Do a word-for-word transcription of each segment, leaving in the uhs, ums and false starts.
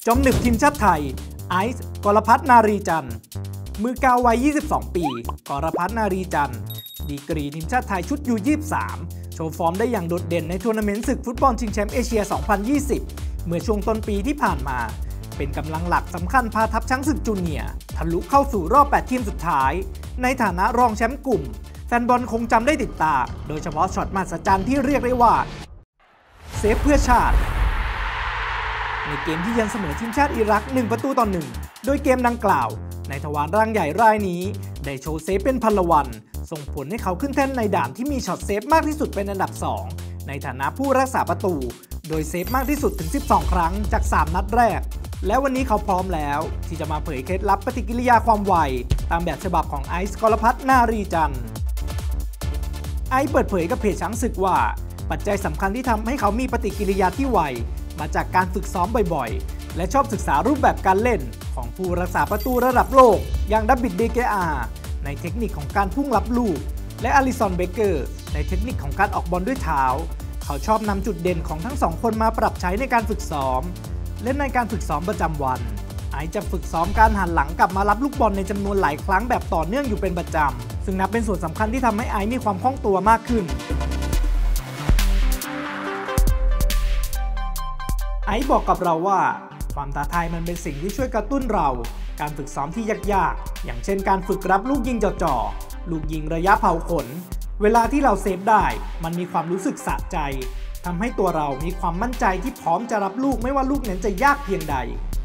จอมหนึบทีมชาติไทยไอซ์กรพัฒน์นารีจันทร์มือกาววัยยี่สิบสองปีกรพัฒน์นารีจันทร์ดีกรีทีมชาติไทยชุด ยู ยี่สิบสาม โชว์ฟอร์มได้อย่างโดดเด่นในทัวร์นาเมนต์ศึกฟุตบอลชิงแชมป์เอเชีย สองพันยี่สิบ เมื่อช่วงต้นปีที่ผ่านมาเป็นกำลังหลักสำคัญพาทัพช้างศึกจูเนียร์ทะลุเข้าสู่รอบแปดทีมสุดท้ายในฐานะรองแชมป์กลุ่มแฟนบอลคงจำได้ติดตาโดยเฉพาะช็อตมหัศจรรย์ที่เรียกได้ว่าเซฟเพื่อชาติในเกมที่ยันเสมอทีมชาติอิรักหนึ่งประตูต่อหนึ่งโดยเกมดังกล่าวในทวารร่างใหญ่รายนี้ได้โชว์เซฟเป็นพันละวันส่งผลให้เขาขึ้นแท่นในด่านที่มีช็อตเซฟมากที่สุดเป็นอันดับสองในฐานะผู้รักษาประตูโดยเซฟมากที่สุดถึงสิบสองครั้งจากสามนัดแรกและวันนี้เขาพร้อมแล้วที่จะมาเผยเคล็ดลับปฏิกิริยาความไวตามแบบฉบับของไอซ์กรพัฒน์นารีจันทร์ไอซ์เปิดเผยกับเพจช้างศึกว่าปัจจัยสำคัญที่ทำให้เขามีปฏิกิริยาที่ไวมาจากการฝึกซ้อมบ่อยๆและชอบศึกษารูปแบบการเล่นของผู้รักษาประตูระดับโลกอย่างดับบิด เดเกอาในเทคนิคของการพุ่งรับลูกและอลิซอนเบเกอร์ในเทคนิคของการออกบอลด้วยเท้าเขาชอบนำจุดเด่นของทั้งสองคนมาปรับใช้ในการฝึกซ้อมและในการฝึกซ้อมประจำวันไอซ์จะฝึกซ้อมการหันหลังกลับมารับลูกบอลในจำนวนหลายครั้งแบบต่อเนื่องอยู่เป็นประจำซึ่งนับเป็นส่วนสำคัญที่ทำให้ไอซ์มีความคล่องตัวมากขึ้นไอซ์บอกกับเราว่าความท้าทายมันเป็นสิ่งที่ช่วยกระตุ้นเราการฝึกซ้อมที่ยากๆอย่างเช่นการฝึกรับลูกยิงจ่อๆลูกยิงระยะเผาขนเวลาที่เราเซฟได้มันมีความรู้สึกสะใจทำให้ตัวเรามีความมั่นใจที่พร้อมจะรับลูกไม่ว่าลูกนั้นจะยากเพียงใด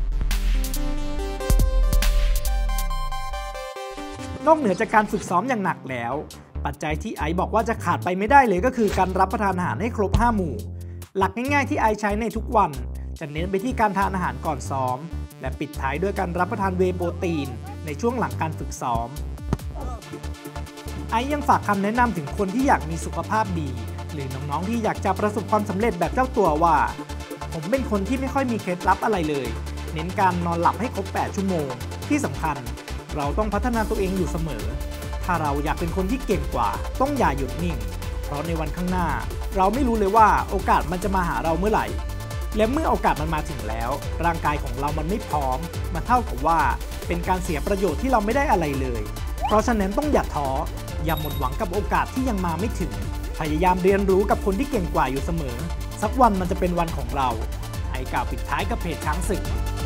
นอกเหนือจากการฝึกซ้อมอย่างหนักแล้วปัจจัยที่ไอซ์บอกว่าจะขาดไปไม่ได้เลยก็คือการรับประทานอาหารให้ครบห้าหมู่หลักง่ายๆที่ไอซ์ใช้ในทุกวันจะเน้นไปที่การทานอาหารก่อนซ้อมและปิดท้ายด้วยการรับประทานเวย์โปรตีนในช่วงหลังการฝึกซ้อมไอซ์ยังฝากคำแนะนำถึงคนที่อยากมีสุขภาพดีหรือน้องๆที่อยากจะประสบความสำเร็จแบบเจ้าตัวว่าผมเป็นคนที่ไม่ค่อยมีเคล็ดลับอะไรเลยเน้นการนอนหลับให้ครบแปดชั่วโมงที่สำคัญเราต้องพัฒนาตัวเองอยู่เสมอถ้าเราอยากเป็นคนที่เก่งกว่าต้องอย่าหยุดนิ่งเพราะในวันข้างหน้าเราไม่รู้เลยว่าโอกาสมันจะมาหาเราเมื่อไหร่และเมื่อโอกาสมันมาถึงแล้วร่างกายของเรามันไม่พร้อมมันเท่ากับว่าเป็นการเสียประโยชน์ที่เราไม่ได้อะไรเลยเพราะฉะนั้นต้องอย่าท้ออย่าหมดหวังกับโอกาสที่ยังมาไม่ถึงพยายามเรียนรู้กับคนที่เก่งกว่าอยู่เสมอสักวันมันจะเป็นวันของเราไอ้กล่าวปิดท้ายกับเพจช้างศึก